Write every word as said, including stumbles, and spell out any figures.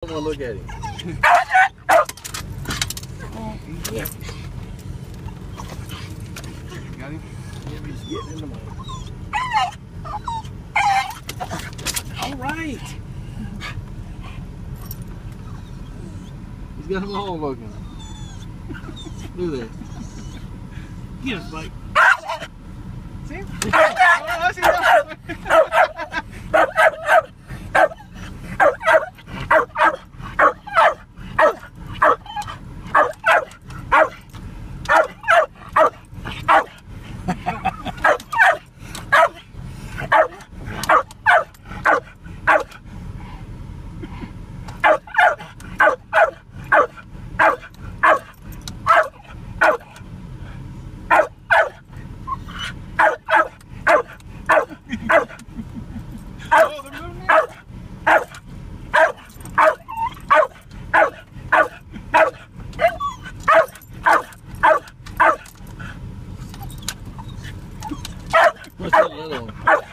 want to look at him. Oh, yeah. Got him? Yeah, he's getting in the mud. All right. He's got them all looking. Look at that. Get us, Mike. See him? Oh, I see him. What's that little one?